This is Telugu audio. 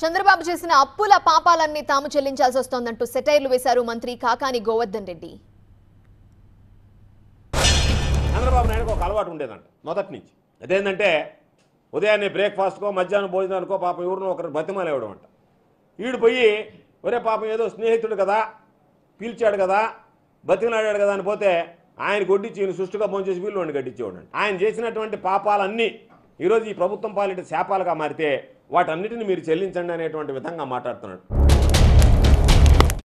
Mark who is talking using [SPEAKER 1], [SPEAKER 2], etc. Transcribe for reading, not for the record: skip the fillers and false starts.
[SPEAKER 1] చంద్రబాబు చేసిన అప్పుల పాపాలన్నీ తాము చెల్లించాల్సి వస్తోందంటూ సెటైర్లు వేశారు మంత్రి కాకాని గోవర్ధన్ రెడ్డి.
[SPEAKER 2] చంద్రబాబు నాయుడుకు ఒక అలవాటు ఉండేదంట మొదటి నుంచి. అదేంటంటే ఉదయాన్నే బ్రేక్ఫాస్ట్కో మధ్యాహ్నం భోజనానికో పాపం ఎవరినో ఒకరు బతిమాలేవడం అంట. వీడు పోయి ఒరే పాపం ఏదో స్నేహితుడు కదా, పిలిచాడు కదా, బతిమలాడాడు కదా అని పోతే ఆయన గొడ్డిచ్చి ఈయన సుష్టుగా భోంచేసి వీళ్ళు వాడిని గడ్డించేవాడు. ఆయన చేసినటువంటి పాపాలన్నీ ఈరోజు ఈ ప్రభుత్వం పాలిట శాపాలుగా మారితే వాటన్నిటిని మీరు చెల్లించండి అనేటువంటి విధంగా మాట్లాడుతున్నాడు.